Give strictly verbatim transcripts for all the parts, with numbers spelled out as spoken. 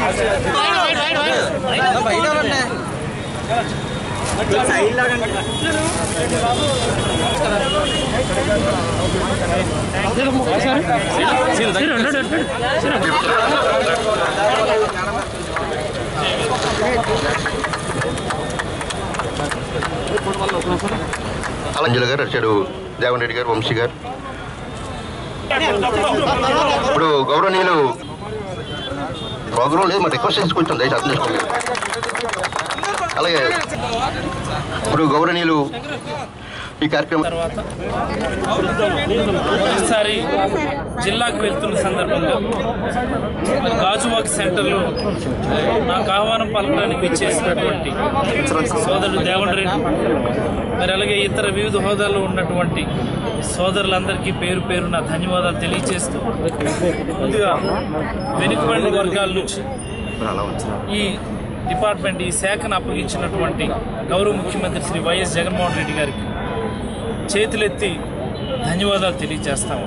అంజలి గారు వచ్చాడు, దేవన్ రెడ్డి గారు, వంశీ గారు. ఇప్పుడు గౌరవనీయులు ప్రోగ్రాం లేదు, మరి రిక్వెస్ట్ చేసుకుంటాం, దయచేసి అర్థం చేసుకోండి. అలాగే ఇప్పుడు గౌరవనీయులు ఈ కార్యక్రమం తర్వాత ఈసారి జిల్లాకు వెళ్తున్న సందర్భంగా గాజువాక్ సెంటర్లో నాకు ఆహ్వానం పలకడానికి ఇచ్చేసినటువంటి సోదరుడు దేవన్ రెడ్డి, మరి అలాగే ఇతర వివిధ హోదాల్లో ఉన్నటువంటి సోదరులందరికీ పేరు పేరు నా ధన్యవాదాలు తెలియజేస్తూ, ముందుగా వెనుకబడిన వర్గాల నుంచి ఈ డిపార్ట్మెంట్ ఈ శాఖను అప్పగించినటువంటి గౌరవ ముఖ్యమంత్రి శ్రీ వైఎస్ జగన్మోహన్ రెడ్డి గారికి చేతులెత్తి ధన్యవాదాలు తెలియజేస్తాము.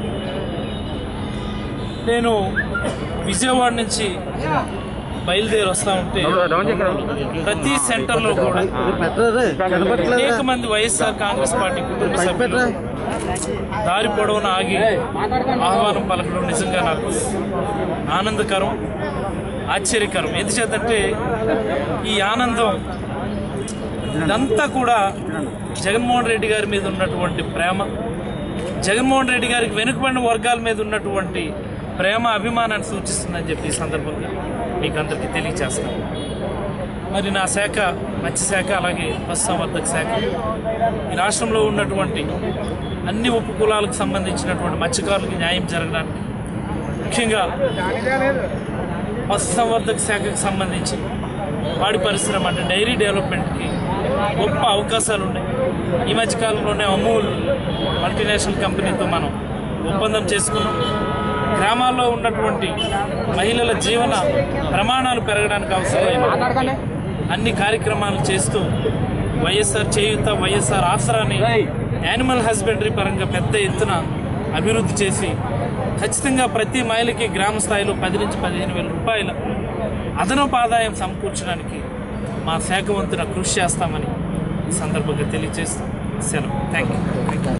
నేను విజయవాడ నుంచి బయలుదేరి వస్తూ ఉంటే ప్రతి సెంటర్లో కూడా అనేక మంది వైఎస్ఆర్ కాంగ్రెస్ పార్టీ కుటుంబ సభ్యులు దారి పొడవున ఆగి ఆహ్వానం పలకడం నిజంగా నాకు ఆనందకరం, ఆశ్చర్యకరం. ఎందుచేతంటే ఈ ఆనందం ఇదంతా కూడా జగన్మోహన్ రెడ్డి గారి మీద ఉన్నటువంటి ప్రేమ, జగన్మోహన్ రెడ్డి గారికి వెనుకబడిన వర్గాల మీద ఉన్నటువంటి ప్రేమ అభిమానాన్ని సూచిస్తుందని చెప్పి ఈ సందర్భంగా మీకు అందరికీ తెలియజేస్తాను. మరి నా శాఖ మత్స్యశాఖ, అలాగే పశుసంవర్ధక శాఖ ఈ రాష్ట్రంలో ఉన్నటువంటి అన్ని ఉప కులాలకు సంబంధించినటువంటి మత్స్యకారులకి న్యాయం జరగడానికి, ముఖ్యంగా పశుసంవర్ధక శాఖకు సంబంధించి పాడి పరిశ్రమ అంటే డైరీ డెవలప్మెంట్కి గొప్ప అవకాశాలు ఉన్నాయి. ఈ మధ్యకాలంలోనే అమూల్ మల్టీనేషనల్ కంపెనీతో మనం ఒప్పందం చేసుకున్నాం. గ్రామాల్లో ఉన్నటువంటి మహిళల జీవన ప్రమాణాలు పెరగడానికి అవసరమైన అన్ని కార్యక్రమాలు చేస్తూ వైఎస్ఆర్ చేయూత, వైఎస్ఆర్ ఆసరాని యానిమల్ హస్బెండరీ పరంగా పెద్ద ఎత్తున అభివృద్ధి చేసి ఖచ్చితంగా ప్రతి మహిళకి గ్రామ స్థాయిలో పది నుంచి పదిహేను వేల రూపాయల అదనపు ఆదాయం సమకూర్చడానికి మా శాఖ వంతున కృషి చేస్తామని ఈ సందర్భంగా తెలియజేస్తాం. సెలవు. Thank you.